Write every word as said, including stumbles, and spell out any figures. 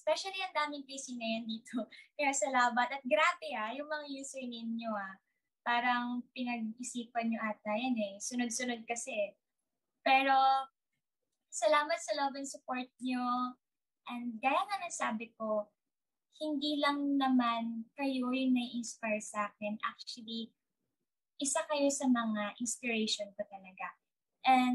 Especially ang daming P C ngayon dito. Kaya salamat. At grabe ah, yung mga username nyo ah. Parang pinag-isipan nyo ata yan eh. Sunod-sunod kasi eh. Pero salamat sa love and support nyo. And gaya nga ng sabi ko, hindi lang naman kayo yung nai-inspire sa akin. Actually, isa kayo sa mga inspiration ko talaga. And